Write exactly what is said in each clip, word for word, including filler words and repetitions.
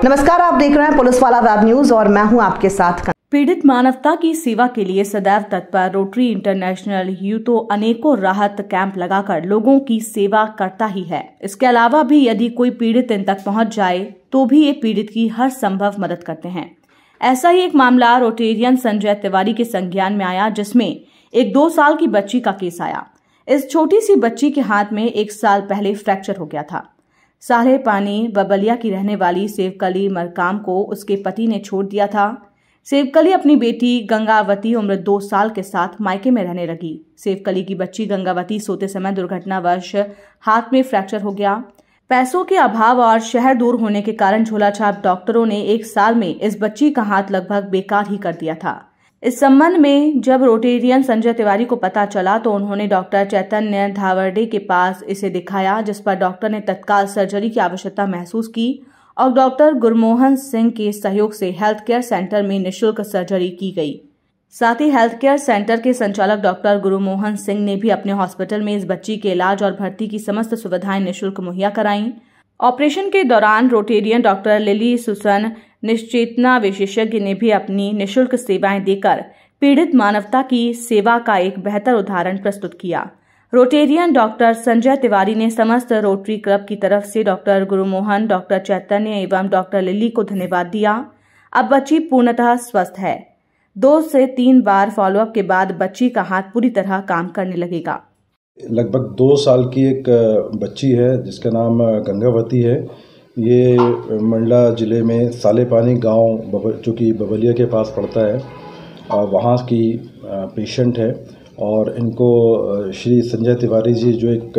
नमस्कार, आप देख रहे हैं पुलिस वाला वेब न्यूज और मैं हूं आपके साथ। पीड़ित मानवता की सेवा के लिए सदैव तत्पर रोटरी इंटरनेशनल यू तो अनेकों राहत कैंप लगाकर लोगों की सेवा करता ही है। इसके अलावा भी यदि कोई पीड़ित इन तक पहुंच जाए तो भी ये पीड़ित की हर संभव मदद करते हैं। ऐसा ही एक मामला रोटेरियन संजय तिवारी के संज्ञान में आया, जिसमें एक दो साल की बच्ची का केस आया। इस छोटी सी बच्ची के हाथ में एक साल पहले फ्रैक्चर हो गया था। सारे पानी बबलिया की रहने वाली सेवकली मरकाम को उसके पति ने छोड़ दिया था। सेवकली अपनी बेटी गंगावती उम्र दो साल के साथ मायके में रहने लगी। सेवकली की बच्ची गंगावती सोते समय दुर्घटनावश हाथ में फ्रैक्चर हो गया। पैसों के अभाव और शहर दूर होने के कारण झोलाछाप डॉक्टरों ने एक साल में इस बच्ची का हाथ लगभग बेकार ही कर दिया था। इस संबंध में जब रोटेरियन संजय तिवारी को पता चला तो उन्होंने डॉक्टर चैतन्य धावरडे के पास इसे दिखाया, जिस पर डॉक्टर ने तत्काल सर्जरी की आवश्यकता महसूस की और डॉक्टर गुरमोहन सिंह के सहयोग से हेल्थ केयर सेंटर में निःशुल्क सर्जरी की गई। साथ ही हेल्थ केयर सेंटर के संचालक डॉक्टर गुरमोहन सिंह ने भी अपने हॉस्पिटल में इस बच्ची के इलाज और भर्ती की समस्त सुविधाएं निःशुल्क मुहैया कराई। ऑपरेशन के दौरान रोटेरियन डॉक्टर लिली सुसन निश्चेतना विशेषज्ञ ने भी अपनी निःशुल्क सेवाएं देकर पीड़ित मानवता की सेवा का एक बेहतर उदाहरण प्रस्तुत किया। रोटेरियन डॉक्टर संजय तिवारी ने समस्त रोटरी क्लब की तरफ से डॉक्टर गुरुमोहन, डॉक्टर चैतन्य एवं डॉक्टर लिली को धन्यवाद दिया। अब बच्ची पूर्णतः स्वस्थ है। दो से तीन बार फॉलोअप के बाद बच्ची का हाथ पूरी तरह काम करने लगेगा। लगभग दो साल की एक बच्ची है जिसका नाम गंगावती है। ये मंडला ज़िले में सालेपानी गांव जो कि बबलिया के पास पड़ता है, वहाँ की पेशेंट है और इनको श्री संजय तिवारी जी जो एक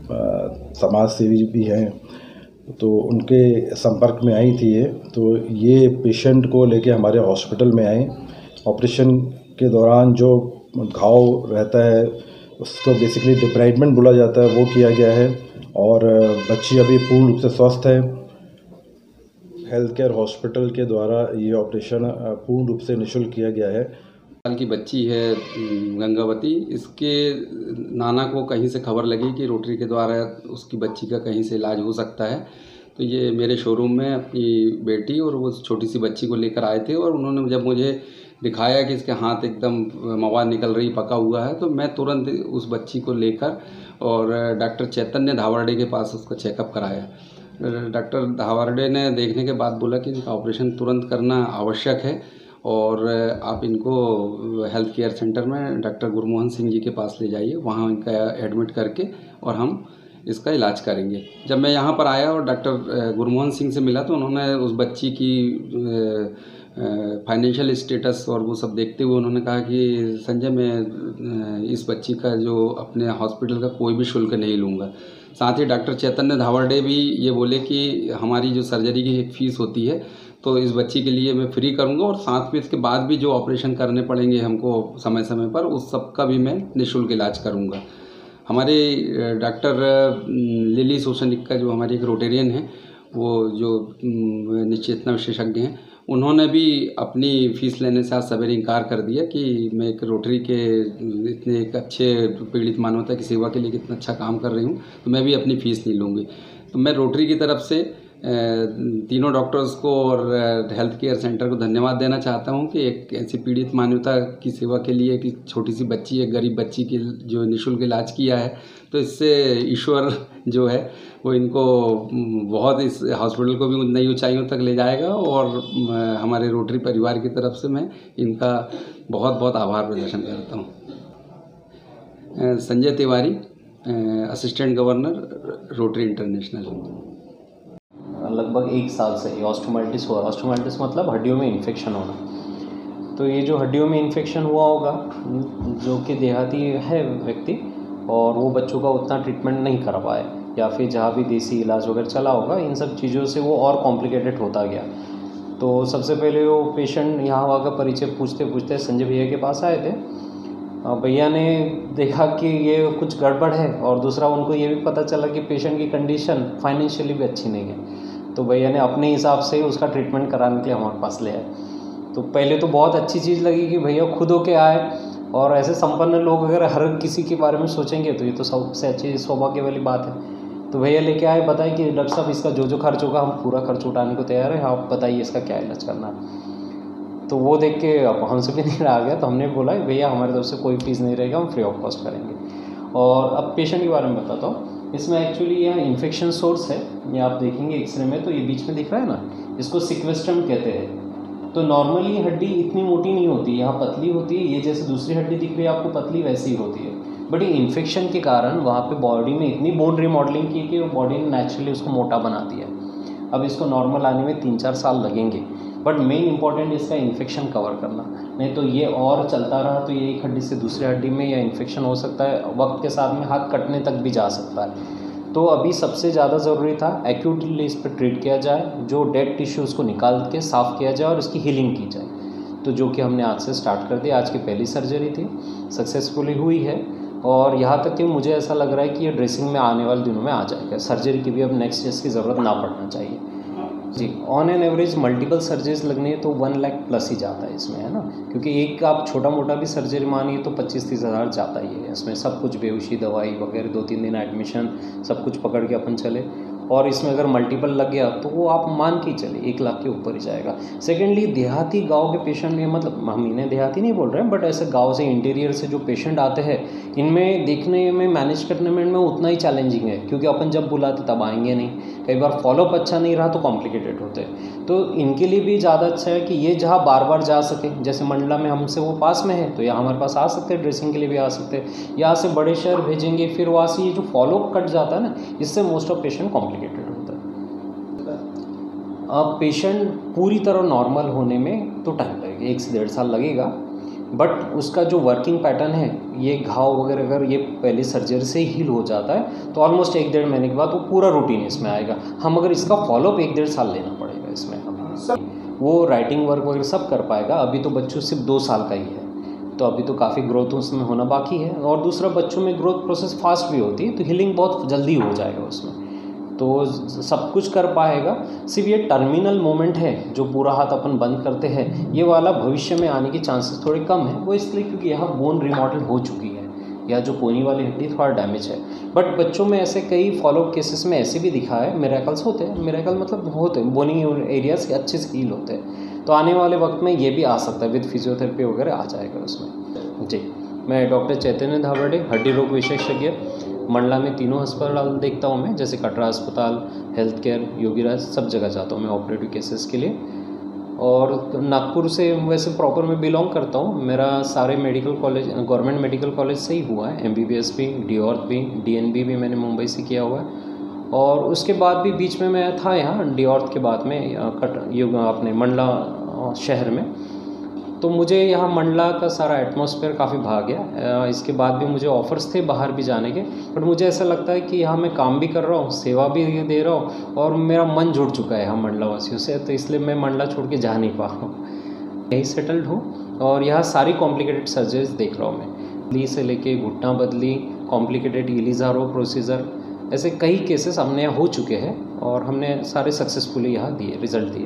समाज सेवी भी हैं तो उनके संपर्क में आई थी ये। तो ये पेशेंट को लेके हमारे हॉस्पिटल में आए। ऑपरेशन के दौरान जो घाव रहता है उसको बेसिकली डिब्राइडमेंट बोला जाता है, वो किया गया है और बच्ची अभी पूर्ण रूप से स्वस्थ है। हेल्थ केयर हॉस्पिटल के द्वारा ये ऑपरेशन पूर्ण रूप से निःशुल्क किया गया है। साल की बच्ची है गंगावती। इसके नाना को कहीं से खबर लगी कि रोटरी के द्वारा उसकी बच्ची का कहीं से इलाज हो सकता है, तो ये मेरे शोरूम में अपनी बेटी और वो छोटी सी बच्ची को लेकर आए थे और उन्होंने जब मुझे दिखाया कि इसके हाथ एकदम मवाद निकल रही, पका हुआ है, तो मैं तुरंत उस बच्ची को लेकर और डॉक्टर चैतन्य धावरडे के पास उसका चेकअप कराया। डॉक्टर धावरडे ने देखने के बाद बोला कि इनका ऑपरेशन तुरंत करना आवश्यक है और आप इनको हेल्थ केयर सेंटर में डॉक्टर गुरमोहन सिंह जी के पास ले जाइए, वहाँ इनका एडमिट करके और हम इसका इलाज करेंगे। जब मैं यहाँ पर आया और डॉक्टर गुरमोहन सिंह से मिला तो उन्होंने उस बच्ची की फाइनेंशियल स्टेटस और वो सब देखते हुए उन्होंने कहा कि संजय, मैं इस बच्ची का जो अपने हॉस्पिटल का कोई भी शुल्क नहीं लूँगा। साथ ही डॉक्टर चैतन्य धावरडे भी ये बोले कि हमारी जो सर्जरी की एक फ़ीस होती है तो इस बच्ची के लिए मैं फ्री करूँगा और साथ में इसके बाद भी जो ऑपरेशन करने पड़ेंगे हमको समय समय पर, उस सब का भी मैं निःशुल्क इलाज करूँगा। हमारे डॉक्टर लिली सोशनिक का जो हमारी एक रोटेरियन है, वो जो निश्चेतना विशेषज्ञ हैं, उन्होंने भी अपनी फ़ीस लेने से आज सवेरे इनकार कर दिया कि मैं एक रोटरी के इतने एक अच्छे पीड़ित मानवता की सेवा के लिए कितना अच्छा काम कर रही हूँ, तो मैं भी अपनी फ़ीस नहीं लूँगी। तो मैं रोटरी की तरफ से तीनों डॉक्टर्स को और हेल्थ केयर सेंटर को धन्यवाद देना चाहता हूं कि एक ऐसी पीड़ित मानवता की सेवा के लिए कि छोटी सी बच्ची, एक गरीब बच्ची की जो निःशुल्क इलाज किया है, तो इससे ईश्वर जो है वो इनको बहुत इस हॉस्पिटल को भी नई ऊंचाइयों तक ले जाएगा और हमारे रोटरी परिवार की तरफ से मैं इनका बहुत बहुत आभार प्रदर्शन करता हूँ। Sanjay Tiwari, assistant governor, Rotary International. लगभग एक साल से ऑस्टियोमाइटिस हुआ। ऑस्टियोमाइटिस मतलब हड्डियों में इन्फेक्शन होना। तो ये जो हड्डियों में इन्फेक्शन हुआ होगा, जो कि देहाती है व्यक्ति और वो बच्चों का उतना ट्रीटमेंट नहीं कर पाए या फिर जहाँ भी देसी इलाज वगैरह चला होगा, इन सब चीज़ों से वो और कॉम्प्लिकेटेड होता गया। तो सबसे पहले वो पेशेंट यहाँ वहाँ का परिचय पूछते पूछते संजय भैया के पास आए थे। भैया ने देखा कि ये कुछ गड़बड़ है और दूसरा उनको ये भी पता चला कि पेशेंट की कंडीशन फाइनेंशियली भी अच्छी नहीं है। तो भैया ने अपने हिसाब से उसका ट्रीटमेंट कराने के लिए हमारे पास ले आए। तो पहले तो बहुत अच्छी चीज़ लगी कि भैया खुद होके आए, और ऐसे संपन्न लोग अगर हर किसी के बारे में सोचेंगे तो ये तो सबसे अच्छी सौभाग्य वाली बात है। तो तो भैया लेके आए, बताए कि डॉक्टर साहब इसका जो जो खर्च होगा हम पूरा खर्च उठाने को तैयार है, आप बताइए इसका क्या इलाज करना है। तो वो देख के अब हमसे भी नहीं रहा गया, तो हमने बोला भैया हमारी तरफ से कोई फीस नहीं रहेगा, हम फ्री ऑफ कॉस्ट करेंगे। और अब पेशेंट के बारे में बताता हूँ। इसमें एक्चुअली यह इन्फेक्शन सोर्स है, ये आप देखेंगे एक्सरे में, तो ये बीच में दिख रहा है ना, इसको सिक्वेस्ट्रम कहते हैं। तो नॉर्मली हड्डी इतनी मोटी नहीं होती, यहाँ पतली होती है, ये जैसे दूसरी हड्डी दिख रही है आपको पतली वैसी ही होती है, बट ये इन्फेक्शन के कारण वहाँ पे बॉडी में इतनी बोन रिमॉडलिंग की कि वो बॉडी ने नेचुरली उसको मोटा बना दिया। अब इसको नॉर्मल आने में तीन चार साल लगेंगे, बट मेन इंपॉर्टेंट इसका इन्फेक्शन कवर करना, नहीं तो ये और चलता रहा तो ये एक हड्डी से दूसरी हड्डी में या इन्फेक्शन हो सकता है, वक्त के साथ में हाथ कटने तक भी जा सकता है। तो अभी सबसे ज़्यादा ज़रूरी था एक्यूटली इस पर ट्रीट किया जाए, जो डेड टिश्यूज़ को निकाल के साफ़ किया जाए और उसकी हीलिंग की जाए, तो जो कि हमने आज से स्टार्ट कर दिया। आज की पहली सर्जरी थी, सक्सेसफुली हुई है, और यहाँ तक कि मुझे ऐसा लग रहा है कि ये ड्रेसिंग में आने वाले दिनों में आ जाएगा, सर्जरी की भी अब नेक्स्ट स्टेज की ज़रूरत ना पड़ना चाहिए जी। On an average multiple surgeries लगनी है तो वन लाख प्लस ही जाता है इसमें, है ना, क्योंकि एक आप छोटा मोटा भी सर्जरी मानिए तो पच्चीस तीस हज़ार जाता ही है इसमें, सब कुछ बेहोशी दवाई वगैरह, दो तीन दिन एडमिशन, सब कुछ पकड़ के अपन चले। और इसमें अगर मल्टीपल लग गया तो वो आप मान के चले एक लाख के ऊपर ही जाएगा। सेकेंडली देहाती गांव के पेशेंट में, मतलब हम इन्हें देहाती नहीं बोल रहे हैं, बट ऐसे गांव से इंटीरियर से जो पेशेंट आते हैं, इनमें देखने में मैनेज करने में में उतना ही चैलेंजिंग है, क्योंकि अपन जब बुलाते तब आएंगे नहीं, कई बार फॉलोअप अच्छा नहीं रहा तो कॉम्प्लिकेटेड होते हैं। तो इनके लिए भी ज़्यादा अच्छा है कि ये जहाँ बार बार जा सके, जैसे मंडला में हमसे वो पास में है तो यहाँ हमारे पास आ सकते हैं, ड्रेसिंग के लिए भी आ सकते हैं, यहाँ से बड़े शहर भेजेंगे, फिर वहाँ से ये जो फॉलोअप कट जाता है ना, इससे मोस्ट ऑफ पेशेंट कॉम्प्लिकेटेड होता है। अब पेशेंट पूरी तरह नॉर्मल होने में तो टाइम लगेगा, एक से डेढ़ साल लगेगा, बट उसका जो वर्किंग पैटर्न है, ये घाव वगैरह अगर ये पहले सर्जरी से हील हो जाता है तो ऑलमोस्ट एक डेढ़ महीने के बाद वो पूरा रूटीन इसमें आएगा। हम अगर इसका फॉलोअप एक डेढ़ साल लेना पड़ेगा इसमें, वो राइटिंग वर्क वगैरह सब कर पाएगा। अभी तो बच्चों सिर्फ दो साल का ही है, तो अभी तो काफ़ी ग्रोथ उसमें होना बाकी है। और दूसरा, बच्चों में ग्रोथ प्रोसेस फास्ट भी होती है, तो हीलिंग बहुत जल्दी हो जाएगा उसमें, तो सब कुछ कर पाएगा। सिर्फ ये टर्मिनल मोमेंट है जो पूरा हाथ अपन बंद करते हैं, ये वाला भविष्य में आने की चांसेस थोड़े कम है, वो इसलिए क्योंकि यहाँ बोन रिमॉडल हो चुकी है, या जो कोनी वाली हड्डी थोड़ा डैमेज है। बट बच्चों में ऐसे कई फॉलोअप केसेस में ऐसे भी दिखा है, मिरेकल्स होते हैं, मिरेकल मतलब होते हैं, बोनी एरियाज अच्छे से हील होते हैं। तो आने वाले वक्त में ये भी आ सकता है, विद फिजियोथेरेपी वगैरह आ जाएगा उसमें जी। मैं डॉक्टर चैतन्य धावर्डे, हड्डी रोग विशेषज्ञ, मंडला में तीनों अस्पताल देखता हूँ मैं, जैसे कटरा अस्पताल, हेल्थ केयर, योगीराज, सब जगह जाता हूँ मैं ऑपरेटिव केसेस के लिए। और नागपुर से वैसे प्रॉपर मैं बिलोंग करता हूँ, मेरा सारे medical college government medical college से ही हुआ है, एमबीबीएस भी, डीऑर्थ भी, डीएनबी भी मैंने मुंबई से किया हुआ है। और उसके बाद भी बीच में मैं था यहाँ डीऑर्थ के बाद में कट ये अपने मंडला शहर में, तो मुझे यहाँ मंडला का सारा एटमॉस्फेयर काफ़ी भा गया। इसके बाद भी मुझे ऑफ़र्स थे बाहर भी जाने के, बट मुझे ऐसा लगता है कि यहाँ मैं काम भी कर रहा हूँ, सेवा भी दे रहा हूँ, और मेरा मन जुड़ चुका है यहाँ मंडला वासियों से, तो इसलिए मैं मंडला छोड़ के जा नहीं पा रहा हूँ। यहीं सेटल्ड हूँ और यहाँ सारी कॉम्प्लिकेटेड सर्जरीज देख रहा हूँ मैं, ली से लेके घुटना बदली, कॉम्प्लिकेटेड इलिज़ारो प्रोसीजर, ऐसे कई केसेस हमने यहाँ हो चुके हैं और हमने सारे सक्सेसफुली यहाँ दिए, रिजल्ट दिए।